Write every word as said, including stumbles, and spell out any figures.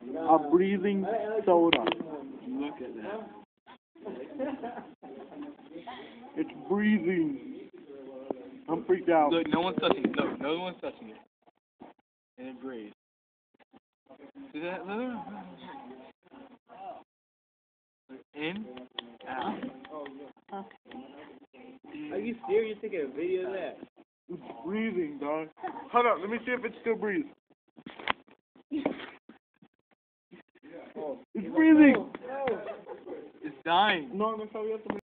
A breathing soda. Look at that. It's breathing. I'm freaked out. Look, no one's touching it. No, no one's touching it. And it breathes. See that? Look. In, out. Are you serious? Taking a video of that? It's breathing, dog. Hold up, let me see if it still breathes. It's breathing. It's dying. No, I'm gonna tell you something.